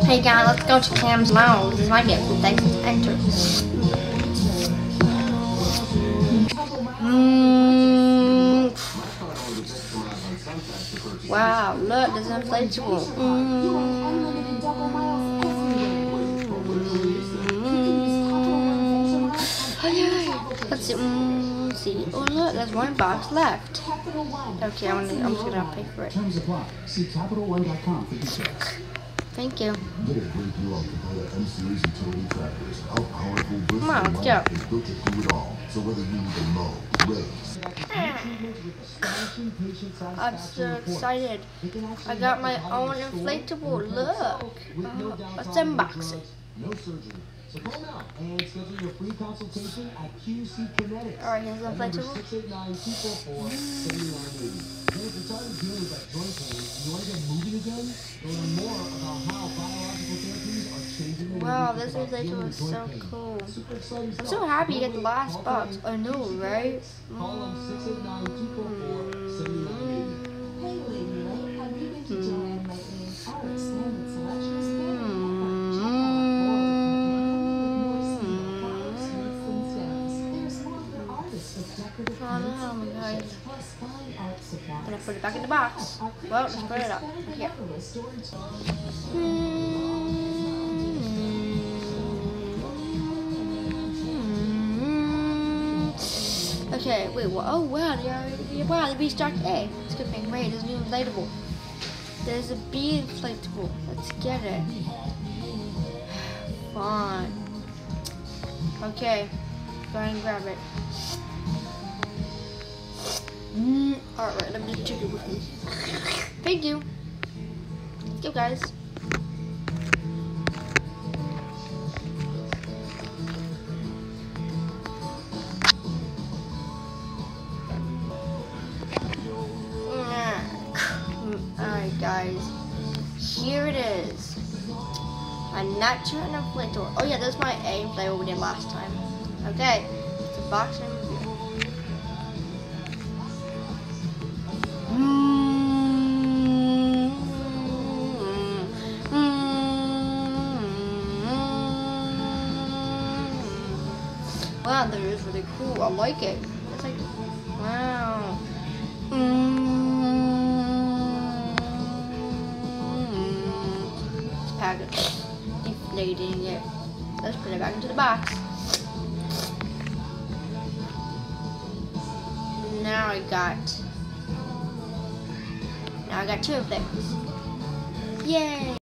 Hey guys, let's go to Cam's Lounge. This might be a cool place to enter. Wow, look, there's an inflatable. Let's see. Oh look, there's one box left. Okay, I'm just gonna pay for it. Thank you. Come on, let's go. I'm so excited. I got my own inflatable. Look. Let's unbox it. No surgery. So call now and schedule your free consultation at QC Kinetics. Alright, here's the inflatable. 689-244-7980. Then if you're tired of dealing with that joint pain and you want to get moving again, you'll learn more about how biological therapies are changing the way wow, this inflatable is so cool. I'm so happy you get the last box. I know, right? Call them 689-244-7980. Hey lady, have you been to Joanne lately? Our expanded selection is very Oh no, guys. I'm gonna put it back in the box. Well, let's put it up. Here. Okay, wait, what? Oh wow, they restocked A. It's good thing, right? There's a new inflatable. There's a B inflatable. Let's get it. Fine. Okay, go ahead and grab it. Alright, let me just take it with me. Thank you. Let's go, guys. Alright, guys. Here it is. A natural inflatable. Oh yeah, that's my A inflatable we did last time. Okay, it's a box and review. Wow, that is really cool. I like it. It's like, wow. It's packaged. Deflating it. Let's put it back into the box. Now I got two of things. Yay!